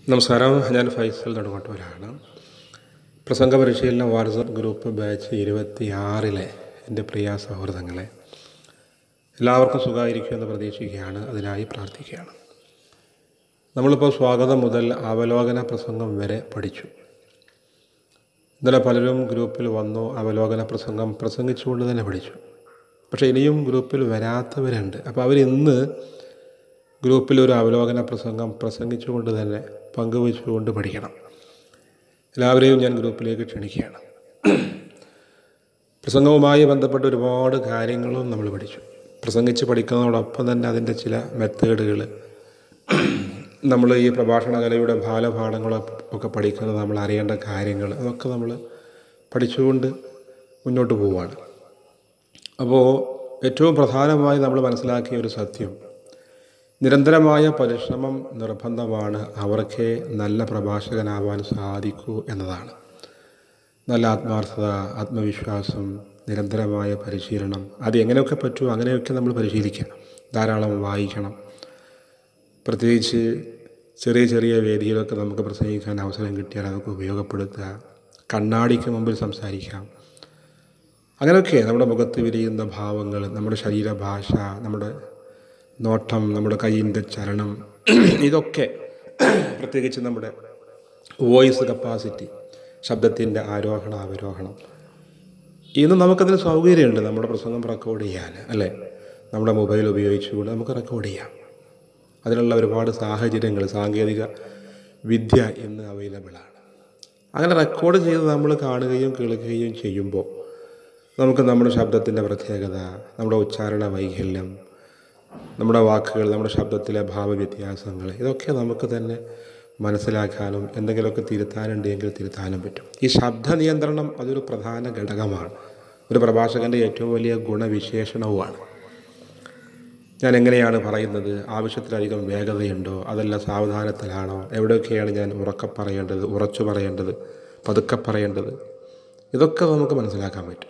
നമസ്കാരം, ഞാൻ ഫൈസൽ നെടുങ്ങോട്ടൂരാണ്. പ്രസംഗ പരിശീലന വാട്സപ്പ് ഗ്രൂപ്പ് ബാച്ച് 26 എൻ്റെ പ്രിയ സൗഹൃദങ്ങളെ, എല്ലാവർക്കും സുഖമായിരിക്കുമെന്ന് പ്രതീക്ഷിക്കുകയാണ്. അതിനായി പ്രാർത്ഥിക്കുകയാണ്. നമ്മളിപ്പോൾ സ്വാഗതം മുതൽ അവലോകന പ്രസംഗം വരെ പഠിച്ചു. ഇന്നലെ പലരും ഗ്രൂപ്പിൽ വന്നു അവലോകന പ്രസംഗം പ്രസംഗിച്ചുകൊണ്ട് തന്നെ പഠിച്ചു. പക്ഷേ ഇനിയും ഗ്രൂപ്പിൽ വരാത്തവരുണ്ട്. അപ്പോൾ അവരിന്ന് ഗ്രൂപ്പിൽ ഒരു അവലോകന പ്രസംഗം പ്രസംഗിച്ചുകൊണ്ട് തന്നെ പങ്കുവച്ചുകൊണ്ട് പഠിക്കണം. എല്ലാവരെയും ഞാൻ ഗ്രൂപ്പിലേക്ക് ക്ഷണിക്കുകയാണ്. പ്രസംഗവുമായി ബന്ധപ്പെട്ട ഒരുപാട് കാര്യങ്ങളും നമ്മൾ പഠിച്ചു. പ്രസംഗിച്ച് പഠിക്കുന്നതോടൊപ്പം തന്നെ അതിൻ്റെ ചില മെത്തേഡുകൾ, നമ്മൾ ഈ പ്രഭാഷണ കലയുടെ ബാലപാഠങ്ങളൊക്കെ പഠിക്കുന്നത്, നമ്മൾ അറിയേണ്ട കാര്യങ്ങൾ, അതൊക്കെ നമ്മൾ പഠിച്ചുകൊണ്ട് മുന്നോട്ട് പോവുകയാണ്. അപ്പോൾ ഏറ്റവും പ്രധാനമായി നമ്മൾ മനസ്സിലാക്കിയ ഒരു സത്യം, നിരന്തരമായ പരിശ്രമം നിർബന്ധമാണ് അവർക്ക് നല്ല പ്രഭാഷകനാവാൻ സാധിക്കൂ എന്നതാണ്. നല്ല ആത്മാർത്ഥത, ആത്മവിശ്വാസം, നിരന്തരമായ പരിശീലനം, അത് എങ്ങനെയൊക്കെ പറ്റുമോ അങ്ങനെയൊക്കെ നമ്മൾ പരിശീലിക്കണം. ധാരാളം വായിക്കണം. പ്രത്യേകിച്ച് ചെറിയ ചെറിയ വേദിയിലൊക്കെ നമുക്ക് പ്രസംഗിക്കാൻ അവസരം കിട്ടിയാൽ അതൊക്കെ ഉപയോഗപ്പെടുത്തുക. കണ്ണാടിക്ക് മുമ്പിൽ സംസാരിക്കാം. അങ്ങനെയൊക്കെ നമ്മുടെ മുഖത്ത് വിരിയുന്ന ഭാവങ്ങൾ, നമ്മുടെ ശരീരഭാഷ, നമ്മുടെ നോട്ടം, നമ്മുടെ കയ്യിൻ്റെ ചലനം, ഇതൊക്കെ പ്രത്യേകിച്ച് നമ്മുടെ വോയിസ് കപ്പാസിറ്റി, ശബ്ദത്തിൻ്റെ ആരോഹണ അവരോഹണം, ഇന്ന് നമുക്കതിന് സൗകര്യമുണ്ട്. നമ്മുടെ പ്രസംഗം റെക്കോർഡ് ചെയ്യാൻ, അല്ലേ? നമ്മുടെ മൊബൈൽ ഉപയോഗിച്ചുകൊണ്ട് നമുക്ക് റെക്കോർഡ് ചെയ്യാം. അതിനുള്ള ഒരുപാട് സാഹചര്യങ്ങൾ, സാങ്കേതിക വിദ്യ ഇന്ന് അവൈലബിളാണ്. അങ്ങനെ റെക്കോർഡ് ചെയ്ത് നമ്മൾ കാണുകയും കേൾക്കുകയും ചെയ്യുമ്പോൾ നമുക്ക് നമ്മുടെ ശബ്ദത്തിൻ്റെ പ്രത്യേകത, നമ്മുടെ ഉച്ചാരണ വൈകല്യം, നമ്മുടെ വാക്കുകൾ, നമ്മുടെ ശബ്ദത്തിലെ ഭാവവ്യത്യാസങ്ങൾ, ഇതൊക്കെ നമുക്ക് തന്നെ മനസ്സിലാക്കാനും എന്തെങ്കിലുമൊക്കെ തിരുത്താനുണ്ടെങ്കിൽ തിരുത്താനും പറ്റും. ഈ ശബ്ദ നിയന്ത്രണം അതൊരു പ്രധാന ഘടകമാണ്. ഒരു പ്രഭാഷകൻ്റെ ഏറ്റവും വലിയ ഗുണവിശേഷണവുമാണ്. ഞാൻ എങ്ങനെയാണ് പറയുന്നത്, ആവശ്യത്തിലധികം വേഗതയുണ്ടോ, അതല്ല സാവധാനത്തിലാണോ, എവിടെയൊക്കെയാണ് ഞാൻ ഉറക്കെ പറയേണ്ടത്, ഉറച്ചു പറയേണ്ടത്, പതുക്കെ പറയേണ്ടത്, ഇതൊക്കെ നമുക്ക് മനസ്സിലാക്കാൻ പറ്റും.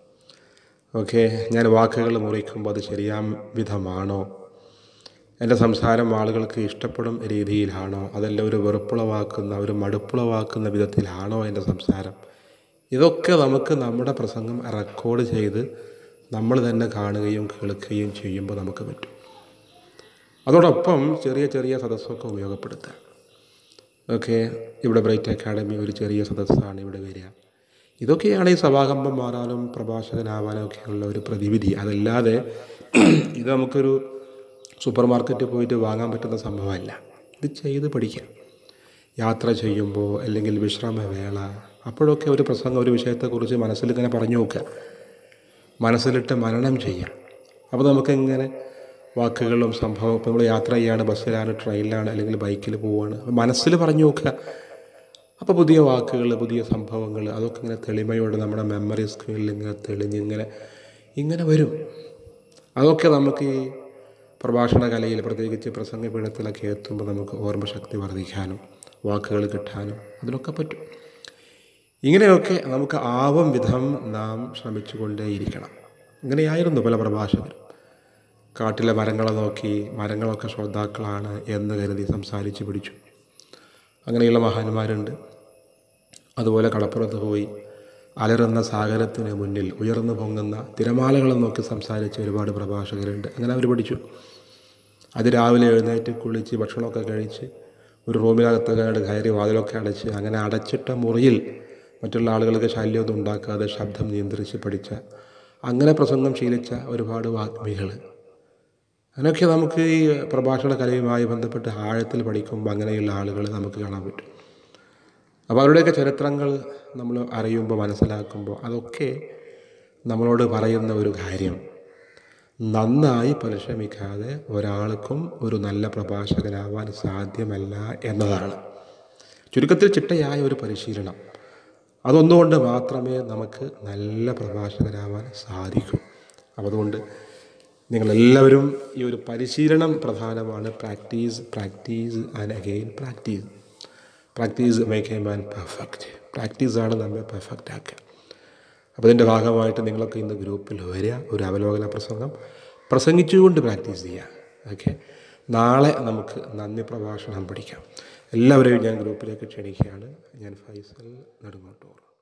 ഓക്കെ, ഞാൻ വാക്കുകൾ മുറിക്കുമ്പോൾ അത് ശരിയാം വിധമാണോ, എൻ്റെ സംസാരം ആളുകൾക്ക് ഇഷ്ടപ്പെടും രീതിയിലാണോ, അതല്ല ഒരു വെറുപ്പുളവാക്കുന്ന, ഒരു മടുപ്പുളവാക്കുന്ന വിധത്തിലാണോ എൻ്റെ സംസാരം, ഇതൊക്കെ നമുക്ക് നമ്മുടെ പ്രസംഗം റെക്കോർഡ് ചെയ്ത് നമ്മൾ തന്നെ കാണുകയും കേൾക്കുകയും ചെയ്യുമ്പോൾ നമുക്ക് പറ്റും. അതോടൊപ്പം ചെറിയ ചെറിയ സദസ്സൊക്കെ ഉപയോഗപ്പെടുത്തുക. ഓക്കെ, ഇവിടെ ബ്രൈറ്റ് അക്കാഡമി ഒരു ചെറിയ സദസ്സാണ് ഇവിടെ വരിക. ഇതൊക്കെയാണ് ഈ സഭാകമ്പം മാറാനും പ്രഭാഷകനാവാനും ഒക്കെയുള്ള ഒരു പ്രതിവിധി. അതല്ലാതെ ഇത് നമുക്കൊരു സൂപ്പർ മാർക്കറ്റിൽ പോയിട്ട് വാങ്ങാൻ പറ്റുന്ന സംഭവമല്ല. ഇത് ചെയ്ത് പഠിക്കാം. യാത്ര ചെയ്യുമ്പോൾ അല്ലെങ്കിൽ വിശ്രമവേള, അപ്പോഴൊക്കെ ഒരു പ്രസംഗം, ഒരു വിഷയത്തെക്കുറിച്ച് മനസ്സിലിങ്ങനെ പറഞ്ഞു നോക്കുക, മനസ്സിലിട്ട് മനനം ചെയ്യാം. അപ്പോൾ നമുക്കിങ്ങനെ വാക്കുകളും സംഭവം, ഇപ്പോൾ നമ്മൾ യാത്ര ചെയ്യാണ്, ബസ്സിലാണ്, ട്രെയിനിലാണ്, അല്ലെങ്കിൽ ബൈക്കിൽ പോവുകയാണ്, മനസ്സിൽ പറഞ്ഞു നോക്കുക. അപ്പോൾ പുതിയ വാക്കുകൾ, പുതിയ സംഭവങ്ങൾ, അതൊക്കെ ഇങ്ങനെ തെളിമയോടെ നമ്മുടെ മെമ്മറി സ്ക്രീനിൽ ഇങ്ങനെ ഇങ്ങനെ വരും. അതൊക്കെ നമുക്ക് ഈ പ്രഭാഷണ കലയിൽ, പ്രത്യേകിച്ച് പ്രസംഗ പീഠത്തിലൊക്കെ എത്തുമ്പോൾ നമുക്ക് ഓർമ്മശക്തി വർദ്ധിക്കാനും വാക്കുകൾ കിട്ടാനും അതിനൊക്കെ പറ്റും. ഇങ്ങനെയൊക്കെ നമുക്ക് ആവും വിധം നാം ശ്രമിച്ചുകൊണ്ടേയിരിക്കണം. ഇങ്ങനെയായിരുന്നു പല പ്രഭാഷകരും. കാട്ടിലെ മരങ്ങളെ നോക്കി, മരങ്ങളൊക്കെ ശ്രോതാക്കളാണ് എന്ന് കരുതി സംസാരിച്ച് പിടിച്ചു. അങ്ങനെയുള്ള മഹാന്മാരുണ്ട്. അതുപോലെ കടപ്പുറത്ത് പോയി അലറുന്ന സാഗരത്തിന് മുന്നിൽ ഉയർന്നു പൊങ്ങുന്ന തിരമാലകളെ നോക്കി സംസാരിച്ച ഒരുപാട് പ്രഭാഷകരുണ്ട്. അങ്ങനെ അവർ പഠിച്ചു. അത് രാവിലെ എഴുന്നേറ്റ് കുളിച്ച് ഭക്ഷണമൊക്കെ കഴിച്ച് ഒരു റൂമിനകത്തൊക്കെ കയറി വാതിലൊക്കെ അടച്ച്, അങ്ങനെ അടച്ചിട്ട മുറിയിൽ മറ്റുള്ള ആളുകൾക്ക് ശല്യമൊന്നും ഉണ്ടാക്കാതെ ശബ്ദം നിയന്ത്രിച്ച് പഠിച്ച, അങ്ങനെ പ്രസംഗം ശീലിച്ച ഒരുപാട് വാഗ്മികൾ. അങ്ങനെയൊക്കെ നമുക്ക് ഈ പ്രഭാഷണ കലയുമായി ബന്ധപ്പെട്ട് ആഴത്തിൽ പഠിക്കുമ്പോൾ അങ്ങനെയുള്ള ആളുകൾ നമുക്ക് കാണാൻ പറ്റും. അപ്പോൾ അവരുടെയൊക്കെ ചരിത്രങ്ങൾ നമ്മൾ അറിയുമ്പോൾ, മനസ്സിലാക്കുമ്പോൾ, അതൊക്കെ നമ്മളോട് പറയുന്ന ഒരു കാര്യം, നന്നായി പരിശ്രമിക്കാതെ ഒരാൾക്കും ഒരു നല്ല പ്രഭാഷകനാവാൻ സാധ്യമല്ല എന്നതാണ്. ചുരുക്കത്തിൽ ചിട്ടയായ ഒരു പരിശീലനം, അതൊന്നുകൊണ്ട് മാത്രമേ നമുക്ക് നല്ല പ്രഭാഷകനാവാൻ സാധിക്കൂ. അപ്പോൾ അതുകൊണ്ട് നിങ്ങളെല്ലാവരും ഈ ഒരു പരിശീലനം പ്രധാനമാണ്. Practice and again practice make a man perfect. പ്രാക്ടീസാണ് നമ്മെ പെർഫെക്റ്റ് ആക്കുക. അപ്പോൾ ഇതിൻ്റെ ഭാഗമായിട്ട് നിങ്ങളൊക്കെ ഇന്ന് ഗ്രൂപ്പിൽ വരിക, ഒരു അവലോകന പ്രസംഗം പ്രസംഗിച്ചുകൊണ്ട് പ്രാക്ടീസ് ചെയ്യുക. ഓക്കെ, നാളെ നമുക്ക് നന്ദി പ്രഭാഷണം പഠിക്കാം. എല്ലാവരെയും ഞാൻ ഗ്രൂപ്പിലേക്ക് ക്ഷണിക്കുകയാണ്. ഞാൻ ഫൈസൽ നെടുങ്ങോട്ടൂർ.